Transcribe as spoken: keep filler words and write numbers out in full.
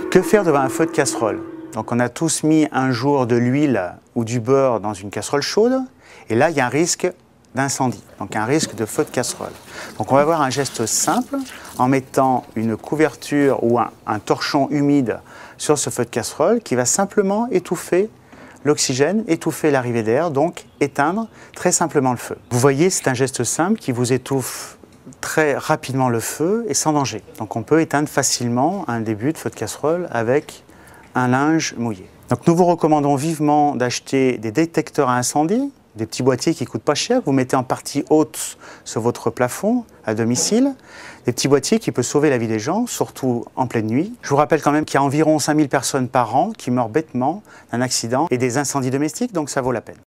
Que faire devant un feu de casserole? Donc on a tous mis un jour de l'huile ou du beurre dans une casserole chaude et là il y a un risque d'incendie, donc un risque de feu de casserole. Donc on va avoir un geste simple en mettant une couverture ou un, un torchon humide sur ce feu de casserole qui va simplement étouffer l'oxygène, étouffer l'arrivée d'air, donc éteindre très simplement le feu. Vous voyez, c'est un geste simple qui vous étouffe très rapidement le feu et sans danger. Donc on peut éteindre facilement un début de feu de casserole avec un linge mouillé. Donc nous vous recommandons vivement d'acheter des détecteurs à incendie, des petits boîtiers qui ne coûtent pas cher, que vous mettez en partie haute sur votre plafond à domicile, des petits boîtiers qui peuvent sauver la vie des gens, surtout en pleine nuit. Je vous rappelle quand même qu'il y a environ cinq mille personnes par an qui meurent bêtement d'un accident et des incendies domestiques, donc ça vaut la peine.